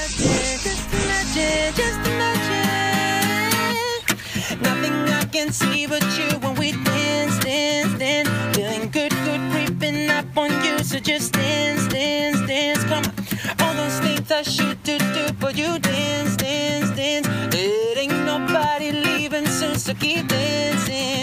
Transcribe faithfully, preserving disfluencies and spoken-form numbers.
imagine, just imagine, just imagine. Nothing I can see but you when we dance, dance, dance. Feeling good, good creeping up on you. So just dance, dance, dance. Come on. All those things I should do, do, but you dance, dance, dance. It ain't nobody leaving soon, so keep dancing.